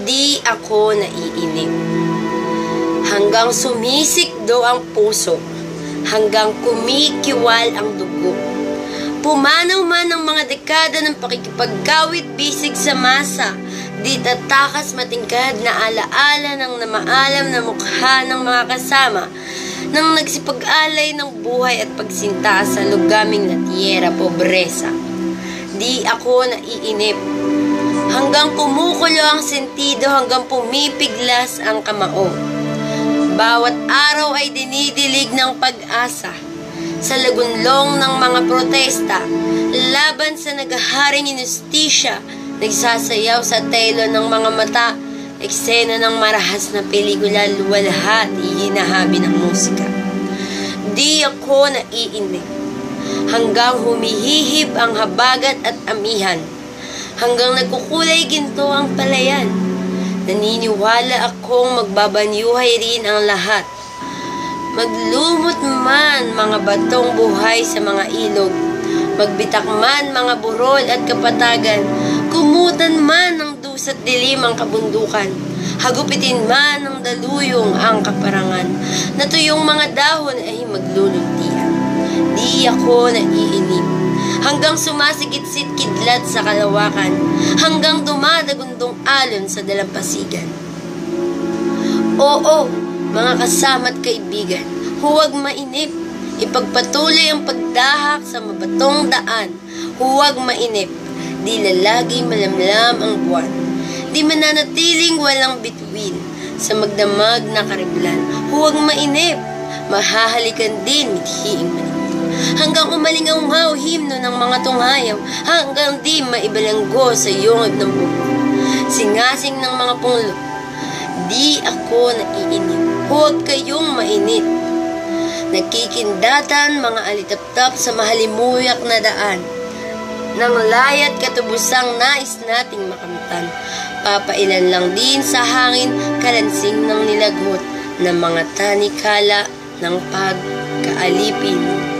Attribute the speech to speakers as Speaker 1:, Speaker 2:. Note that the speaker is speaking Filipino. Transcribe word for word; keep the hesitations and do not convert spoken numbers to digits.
Speaker 1: Di ako naiinip. Hanggang sumisikdo ang puso, hanggang kumikiwal ang dugo. Pumanaw man ang mga dekada ng pakikipaggawit bisig sa masa, di tatakas matingkad na alaala ng namaalam na mukha ng mga kasama nang nagsipag-alay ng buhay at pagsinta sa lugaming na tiyera pobresa. Di ako naiinip. Hanggang kumukulo ang sentido, hanggang pumipiglas ang kamao. Bawat araw ay dinidilig ng pag-asa sa lagunlong ng mga protesta laban sa naghaharing inustisya, nagsasayaw sa telo ng mga mata, eksena ng marahas na pelikula, luwalhat, ihinahabi ng musika. Di ako naiinip. Hanggang humihihip ang habagat at amihan, hanggang nagkukulay ginto ang palayan, naniniwala akong magbabanyuhay rin ang lahat. Maglumot man mga batong buhay sa mga ilog, magbitak man mga burol at kapatagan, kumutan man ng dusat dilim ang kabundukan, hagupitin man ng daluyong ang kaparangan, natuyong mga dahon ay magluluntian. Di ako naiinip. Hanggang sumasikit-sit kidlat sa kalawakan, hanggang dumadagundong alon sa dalampasigan. Oo, mga kasama't kaibigan, huwag mainip. Ipagpatuloy ang pagdahak sa mabatong daan. Huwag mainip. Di lalagi malamlam ang buwan. Di mananatiling walang bituin sa magdamag na kariblan. Huwag mainip. Mahahalikan din mithiing manipin. Hanggang umalingaw-ngaw himno ng mga tunghayaw, hanggang di maibalanggo sa yungod ng buko. Singasing ng mga punglo, di ako naiinip. Huwag kayong mainit. Nagkikindatan mga alitap-tap sa mahalimuyak na daan, nang layat katubusang nais nating makamtan. Papailan lang din sa hangin, kalansing ng nilagot ng mga tanikala ng pagkaalipin.